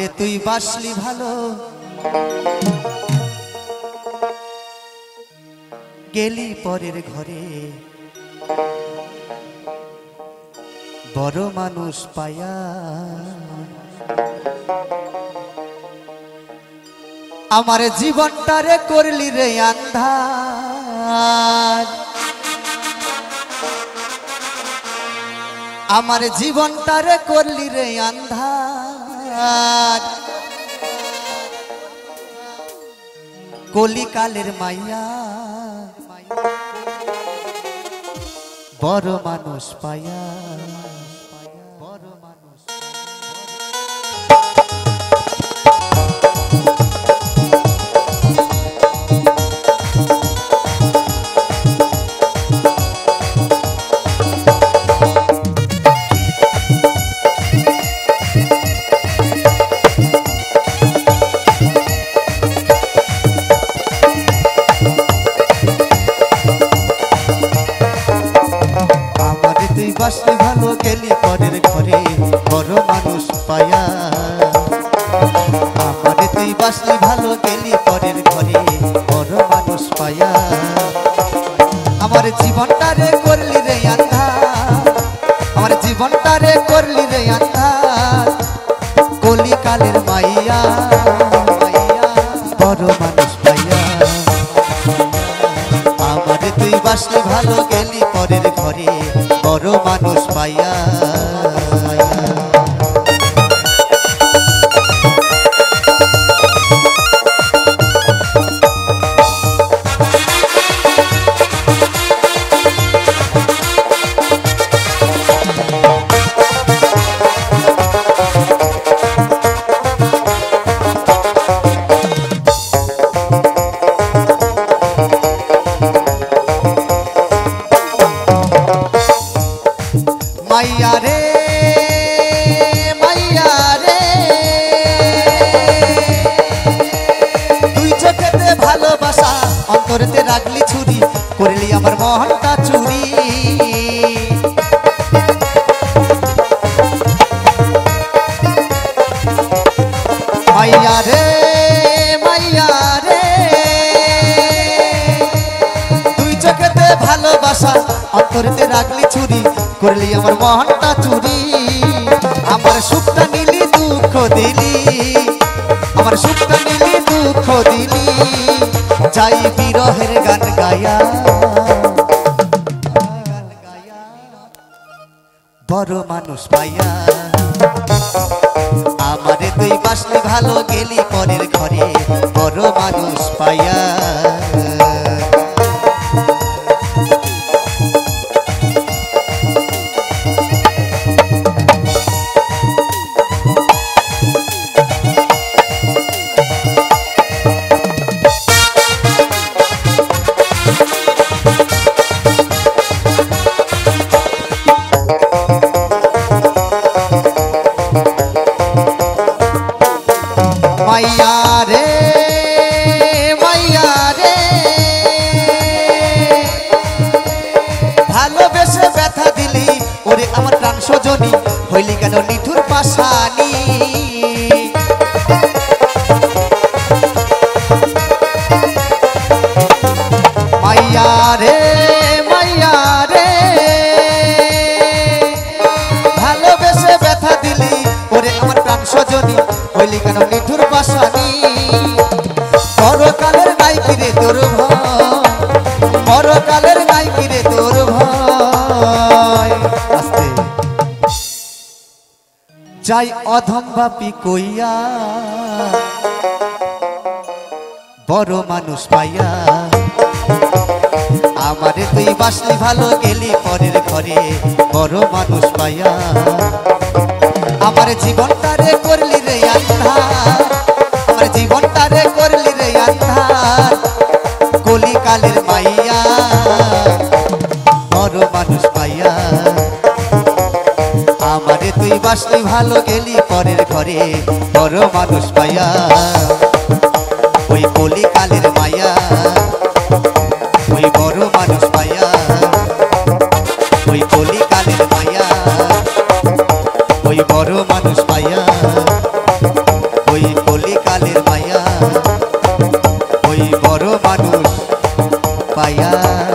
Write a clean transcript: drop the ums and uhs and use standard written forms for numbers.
আমারে তুই বাসলি ভালো গেলি পরের ঘরে বড় মানুষ পায়া আমার জীবনটারে করলি রে আন্ধার আমার জীবনটারে করলি রে আন্ধার কলিকালের মাইয়া বড় মানুষ পায়া বড় মানুষ বাসলি ভালো গেলি পরের ঘরে বড় মানুষ পায়া আমারে তুই বাসলি ভালো গেলি পরের ঘরে বড় মানুষ পায়া আমার জীবনটারে করলি রে আন্ধার আমার জীবনটারে করলি রে আন্ধার কলিকালের মাইয়া বড় মানুষ পাইয়া আমারে তুই বাসলি ভালো গেলি পরের ঘরে বড় মানুষ পাইয়া মাইয়া রে মাইয়া রে তুই চোখেতে ভালোবাসা অন্তরেতে রাখলি ছুরি করলি আমার মনটা চুরি মাইয়া রে মাইয়া রে তুই চোখেতে ভালোবাসা অন্তরেতে রাখলি ছুরি করলি আমার মনটা চুরি আমার সুখটা নিলি দুঃখ দিলি আমার সুখটা নিলি দুঃখ দিলি যাই বিরহের গান গায়া বড় মানুষ পাইয়া আমারে তুই বাসলি ভালো গেলি পরের ঘরে বড় মানুষ পাইয়া মাইয়া রে মাইয়া রে ভালোবেসে ব্যথা দিলি ওরে আমার প্রাণ সজনী হইলি কেন নিঠুর পাশানি মাইয়া রে মাইয়া রে ভালোবেসে ব্যথা দিলি ওরে আমার প্রাণ সজনী হইলি কেন নিঠুর পাশানি পরকালের নাই কিরে তোর ভয় পরকালের নাই কিরে তোর ভয় আস্তে যাই অধম বাপি কইয়া বড় মানুষ পাইয়া আমারে তুই বাসলি ভালো গেলি পরের ঘরে বড় মানুষ পাইয়া আমার জীবনটারে করলি রে আন্ধার আমার জীবনটারে করলি রে আন্ধার কলিকালের মাইয়া বড় মানুষ পাইয়া আমারে তুই বাসলি ভালো গেলি পরের ঘরে বড় মানুষ পাইয়া ওই কলিকালের মাইয়া ওই বড় মানুষ পাইয়া ওই কলিকালের মাইয়া ওই বড় মানুষ পাইয়া কালের মায়া ওই বড় মানুষ পায়া